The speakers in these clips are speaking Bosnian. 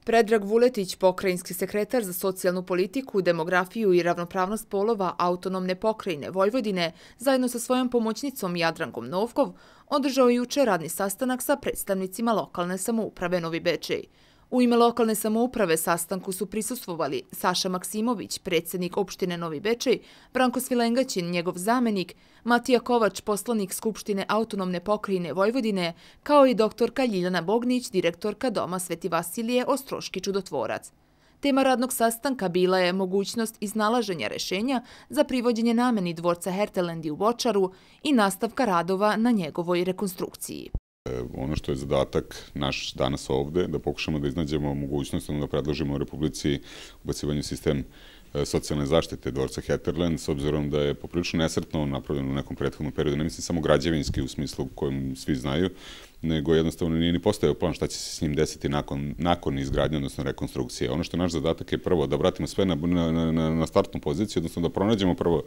Predrag Vuletić, pokrajinski sekretar za socijalnu politiku, demografiju i ravnopravnost polova Autonomne pokrajine Vojvodine, zajedno sa svojom pomoćnicom Jadrankom Novkov, održao je juče radni sastanak sa predstavnicima lokalne samouprave Novi Bečej. U ime lokalne samouprave sastanku su prisustvovali Saša Maksimović, predsjednik opštine Novi Bečej, Branko Svilengaćin, njegov zamenik, Matija Kovač, poslanik Skupštine Autonomne pokrajine Vojvodine, kao i doktorka Ljiljana Bognić, direktorka Doma Sveti Vasilije Ostroški čudotvorac. Tema radnog sastanka bila je mogućnost iznalaženja rešenja za privođenje nameni dvorca Hertelendi u Bočaru i nastavka radova na njegovoj rekonstrukciji. Ono što je zadatak naš danas ovde, da pokušamo da iznađemo mogućnost, da predložimo Republici ubacivanje u sistem socijalne zaštite dvorca Hertelend, s obzirom da je poprilično nesretno napravljeno u nekom prethodnom periodu, ne mislim samo građevinski u smislu kojem svi znaju, nego jednostavno nije ni postojao plan šta će se s njim desiti nakon izgradnje, odnosno rekonstrukcije. Ono što je naš zadatak je prvo da vratimo sve na startnu poziciju, odnosno da pronađemo prvo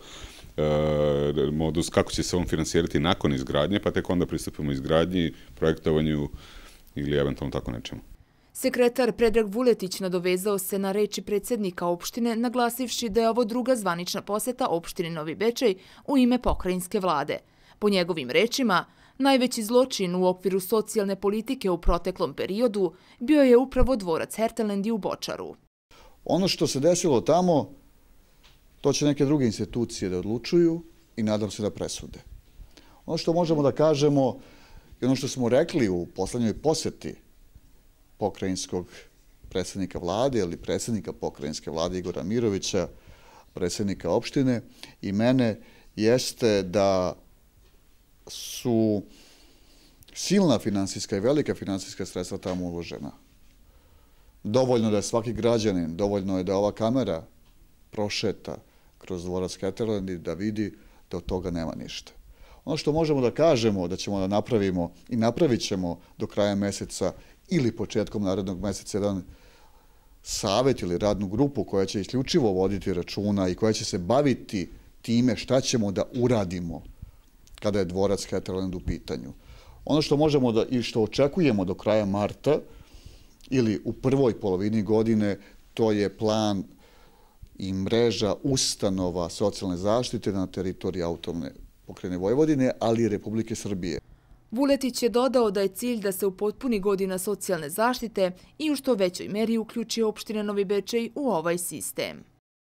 modus kako će se on finansirati nakon izgradnje, pa tek onda pristupimo izgradnji, projektovanju ili eventualno tako nečemu. Sekretar Predrag Vuletić nadovezao se na reči predsjednika opštine, naglasivši da je ovo druga zvanična poseta opštini Novi Bečej u ime pokrajinske vlade. Po njegovim rečima, najveći zločin u okviru socijalne politike u proteklom periodu bio je upravo dvorac Hertelendi u Bočaru. Ono što se desilo tamo, to će neke druge institucije da odlučuju i nadam se da presude. Ono što možemo da kažemo i ono što smo rekli u poslednjoj poseti pokrajinskog predsjednika vlade ili predsjednika pokrajinske vlade Igora Mirovića, predsjednika opštine i mene, jeste da su silna finansijska i velika finansijska sredstva tamo uložena. Dovoljno da je svaki građanin, dovoljno je da ova kamera prošeta kroz dvorac Hertelendi da vidi da od toga nema ništa. Ono što možemo da kažemo da ćemo da napravimo i napravit ćemo do kraja meseca ili početkom narednog meseca jedan savet ili radnu grupu koja će isključivo voditi računa i koja će se baviti time šta ćemo da uradimo kada je dvorac Hertelend u pitanju. Ono što možemo da i što očekujemo do kraja marta ili u prvoj polovini godine, to je plan i mreža ustanova socijalne zaštite na teritoriji Autonomne pokrajine Vojvodine, ali i Republike Srbije. Vuletić je dodao da je cilj da se upotpuni godina socijalne zaštite i u što većoj meri uključi opština Novi Bečej u ovaj sistem.